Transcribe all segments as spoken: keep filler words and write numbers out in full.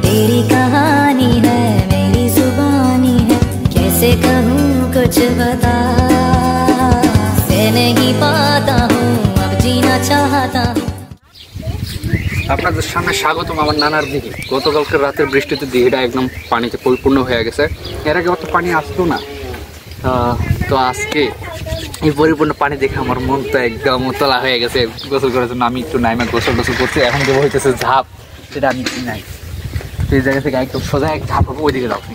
तेरी कहानी है मेरी जुबानी है कैसे कहूँ कुछ बता मैं नहीं पाता हूँ अब जीना चाहता हूँ। আপনাদের সামনে স্বাগতম আমার নানার দিকে। গতকালকে রাতের বৃষ্টিতে দিঘিটা একদম পানিতে পরিপূর্ণ হয়ে গেছে। এর আগে অত পানি আসতো না, তো আজকে এই পরিপূর্ণ পানি দেখে আমার মন তো একদম তোলা হয়ে গেছে। গোসল করার জন্য আমি একটু নাইমা গোসল গোসল করছি। এখন যে হইতেছে ঝাঁপ, সেটা আমি নাই সেই জায়গা থেকে একদম সোজা এক ঝাঁপ হবো ওইদিকে যাও।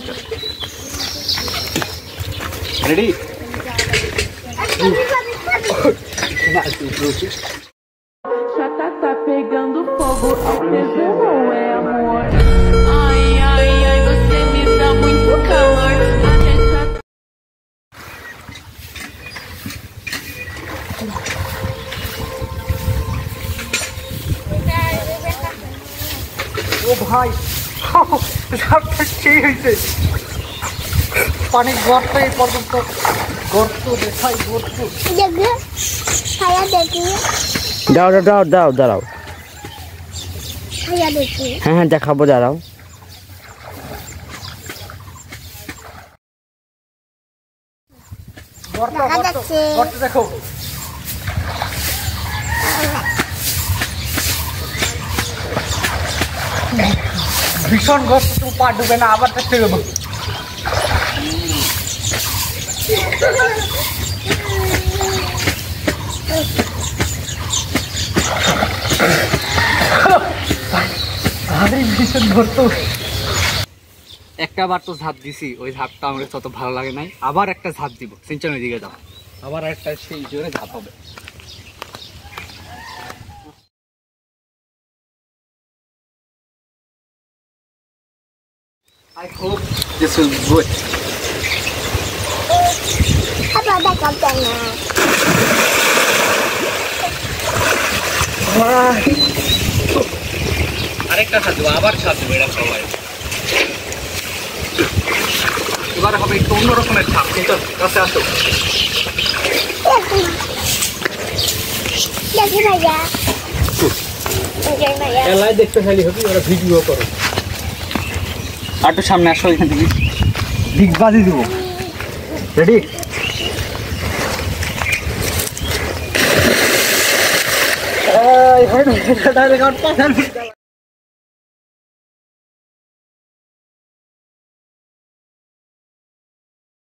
Ready? Já tá, tá pegando fogo, acendeu ou é amor? Ai, ai, ai, você me dá muito calor. A gente já... ও ভাই, ঝাঁপটা সেই হয়েছে। পানি গর্ত এই পর্যন্ত, গর্ত দেখাই গর্ত। দাও দাও দাও দাঁড়াও। হ্যাঁ হ্যাঁ দেখাবো, দাঁড়াও। দেখো ভীষণ গর্ত, তো পা ডুবে না, আবার দেখতে গেল। একটা বার তো ঝাঁপ দিছি, ওই ঝাঁপটা আমার তত ভালো লাগে নাই। আবার একটা ঝাঁপ দিব, সিনচানের দিকে যাও, আবার একটা সেই জোরে ঝাঁপ হবে। I hope this will be good. আরেকটা ছাদ দেবো, আবার ছাদ দেবো, এটা সবাই এবার হবে একটু অন্যরকমের ছাদ। কিন্তু কাছে আসো, এলাই দেখতে খালি হবে, ওরা ভিডিও করো। আর একটু সামনে আসো, এখান থেকে ডিগ বাজি দিব। রেডি?